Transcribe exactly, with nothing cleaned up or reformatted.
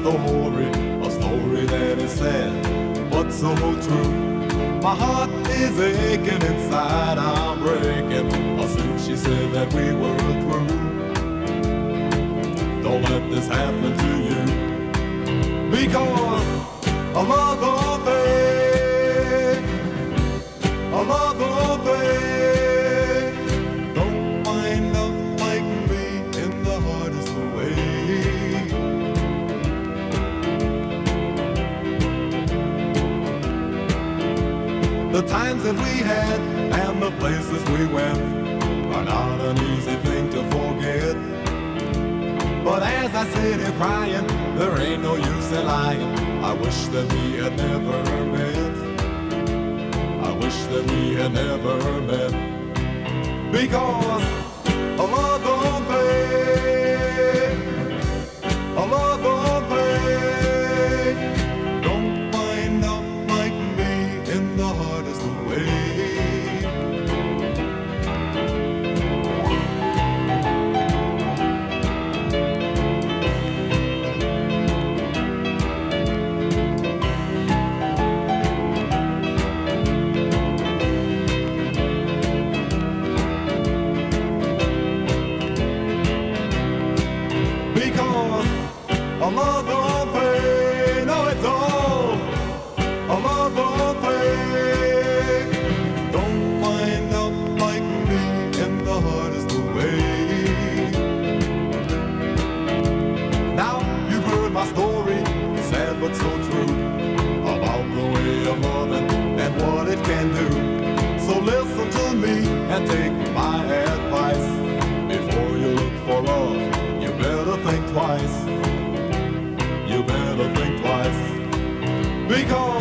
story, a story that is sad, but so true. My heart is aching inside, I'm breaking. As soon she said that we were through. Don't let this happen to you, because a love don't fade, a love don't fade. Don't wind up like me in the hardest way. The times that we had and the places we went are not an easy thing to forget. But as I sit here crying, there ain't no use in lying. I wish that we had never met. I wish that we had never met. Because a love don't fade, a love don't fade. Don't wind up like me in the hardest way. A love don't pay, no it don't. A love don't pay. Don't wind up like me in the hardest way. Now you've heard my story, sad but so true, about the way of loving and what it can do. So listen to me and take my advice. Before you look for love, you better think twice. You better think twice, because